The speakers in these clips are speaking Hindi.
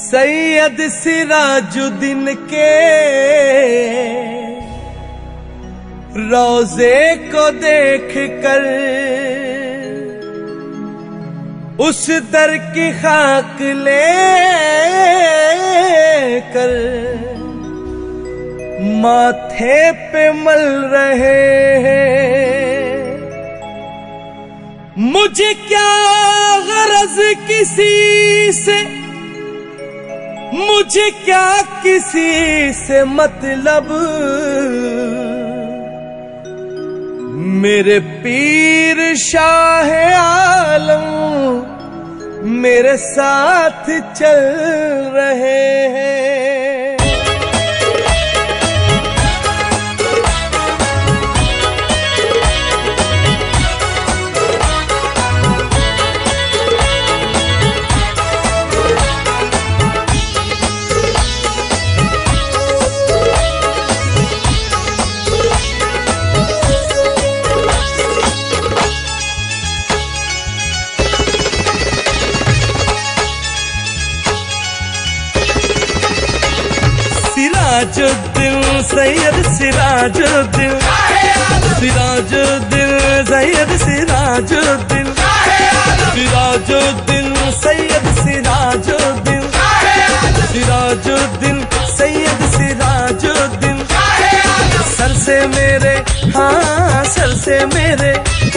सैयद सिराजुद्दीन के रोजे को देख कर उस दर की खाक ले कर माथे पे मल रहे हैं। मुझे क्या गरज किसी से, मुझे क्या किसी से मतलब, मेरे पीर शाह आलम मेरे साथ चल रहे हैं। सिराजुद्दीन सैयद सिराजुद्दीन, सिराजुद्दीन सैयद सिराजुद्दीन, सिराजुद्दीन सैयद सिराजुद्दीन, सिराजुद्दीन सैयद सिराजुद्दीन। सर से मेरे, हाँ सर से मेरे,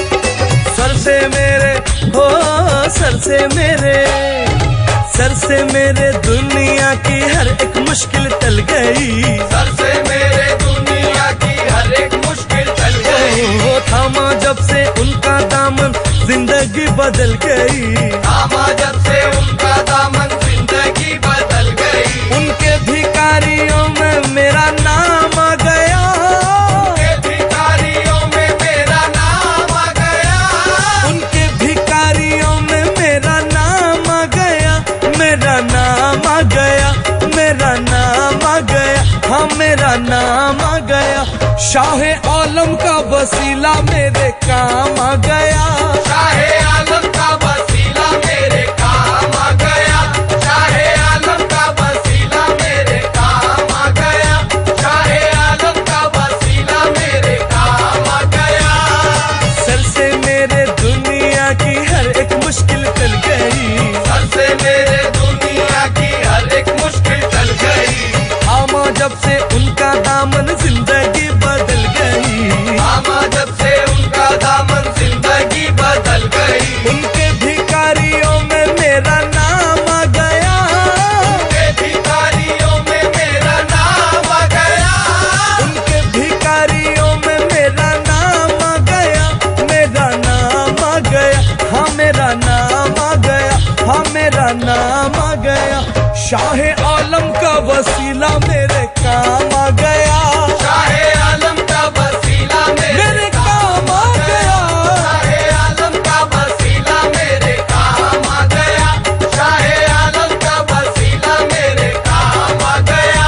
सर से मेरे, हो सर से मेरे, सर से मेरे दुनिया की हर एक मुश्किल टल गई। सर से मेरे दुनिया की हर एक मुश्किल टल गई। वो थामा जब से उनका दामन जिंदगी बदल गई। थामा जब से उनका दामन जिंदगी बदल गई। उनके भिखारियों में मेरा नाम आ गया। उनके भिखारियों में मेरा नाम आ गया। उनके भिखारियों में मेरा नाम आ गया। मेरा नाम आ गया, मेरा नाम आ गया, हाँ मेरा नाम आ गया। शाह आलम का वसीला मेरे काम आ गया। शाह आलम का वसीला मेरे काम आ गया। शाह आलम का वसीला मेरे काम आ गया। शाह आलम का वसीला मेरे काम आ गया। सर से मेरे दुनिया की हर एक मुश्किल टल गई। सर से मेरे दुनिया की हर एक मुश्किल टल गई। थामा जब से उनका दामन जिंदगी बदल गई। थामा जब से उनका दामन जिंदगी बदल गई। उनके भिखारियों में मेरा नाम आ गया। उनके भिखारियों में मेरा नाम आ गया। उनके भिखारियों में मेरा नाम आ गया। मेरा नाम आ गया, हाँ मेरा नाम आ गया, हाँ मेरा नाम आ गया। शाह आलम का वसीला मेरे काम आ गया। शाह आलम का वसीला मेरे काम आ गया। शाह आलम का वसीला मेरे काम आ गया। शाह आलम का वसीला मेरे काम आ गया।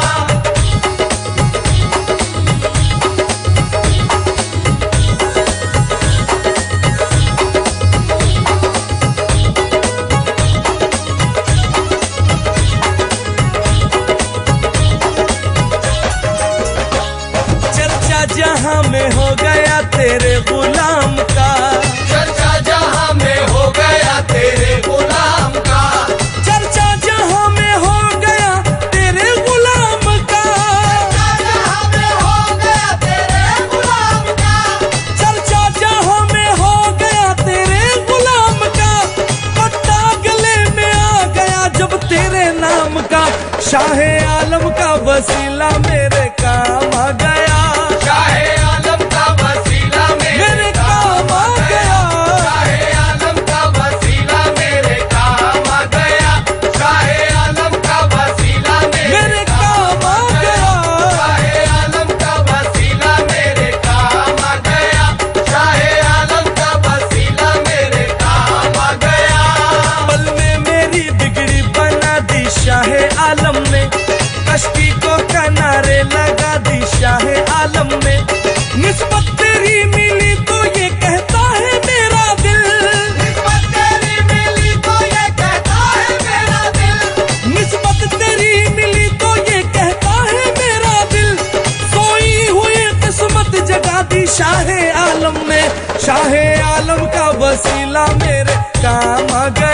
चर्चा जहां में हो गया तेरे गुलाम का। चर्चा जहां में हो गया तेरे गुलाम का। चर्चा जहां में हो गया तेरे गुलाम का। जहां में हो गया तेरे गुलाम का। चर्चा जहां में हो गया तेरे गुलाम का। पट्टा गले में आ गया जब तेरे नाम का। शाह आलम का वसीला मेरे काम आ गया। शाह आलम का वसीला मेरे काम आ गया। शाह आलम का वसीला मेरे काम आ गया। शाह आलम का वसीला मेरे काम आ गया। शाह आलम का वसीला मेरे काम आ गया। शाह आलम का वसीला मेरे काम आ गया। पल में मेरी बिगड़ी बना दी शाह आलम ने। कश्ती को किनारे लगा दी शाह शाहे आलम का वसीला मेरे काम आ गया।